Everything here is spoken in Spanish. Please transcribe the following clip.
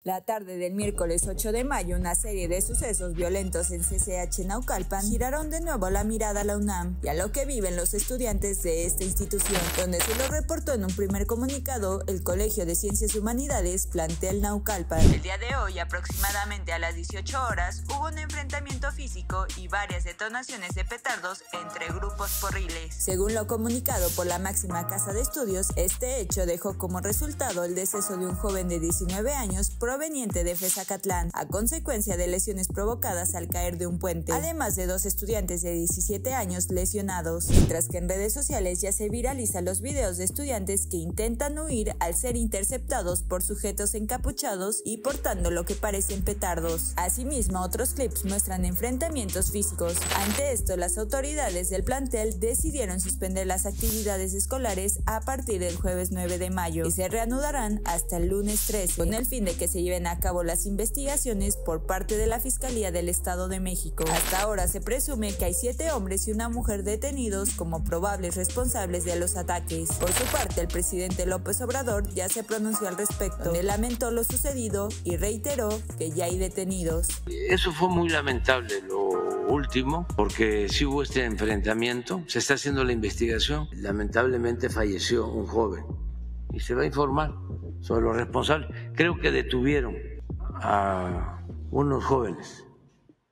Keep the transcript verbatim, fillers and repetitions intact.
La tarde del miércoles ocho de mayo, una serie de sucesos violentos en C C H Naucalpan giraron de nuevo la mirada a la UNAM y a lo que viven los estudiantes de esta institución, donde se lo reportó en un primer comunicado el Colegio de Ciencias y Humanidades Plantel Naucalpan. El día de hoy, aproximadamente a las dieciocho horas, hubo un enfrentamiento físico y varias detonaciones de petardos entre grupos porriles. Según lo comunicado por la máxima casa de estudios, este hecho dejó como resultado el deceso de un joven de diecinueve años proveniente de Fezacatlán, a consecuencia de lesiones provocadas al caer de un puente, además de dos estudiantes de diecisiete años lesionados, mientras que en redes sociales ya se viralizan los videos de estudiantes que intentan huir al ser interceptados por sujetos encapuchados y portando lo que parecen petardos. Asimismo, otros clips muestran enfrentamientos físicos. Ante esto, las autoridades del plantel decidieron suspender las actividades escolares a partir del jueves nueve de mayo y se reanudarán hasta el lunes trece, con el fin de que se lleven a cabo las investigaciones por parte de la Fiscalía del Estado de México. Hasta ahora se presume que hay siete hombres y una mujer detenidos como probables responsables de los ataques. Por su parte, el presidente López Obrador ya se pronunció al respecto, donde lamentó lo sucedido y reiteró que ya hay detenidos. Eso fue muy lamentable lo último, porque sí hubo este enfrentamiento, se está haciendo la investigación, lamentablemente falleció un joven y se va a informar sobre los responsables. Creo que detuvieron a unos jóvenes